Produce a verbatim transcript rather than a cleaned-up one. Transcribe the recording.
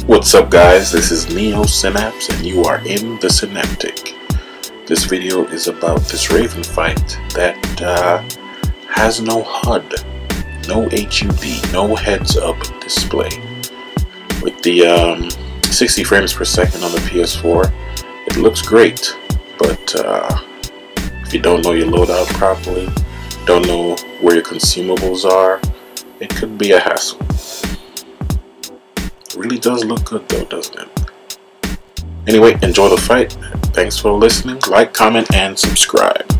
What's up guys, this is Neo Synapse and you are in the Synaptic. This video is about this Raven fight that uh, has no H U D, no H U D, no heads up display. With the um, sixty frames per second on the P S four, it looks great, but uh, if you don't know your loadout properly, don't know where your consumables are, it could be a hassle. It really does look good though, doesn't it? Anyway, enjoy the fight. Thanks for listening. Like, comment, and subscribe.